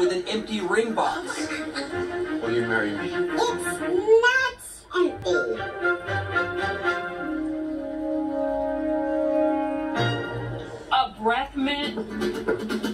with an empty ring box? Will you marry me? It's not empty. A breath mint?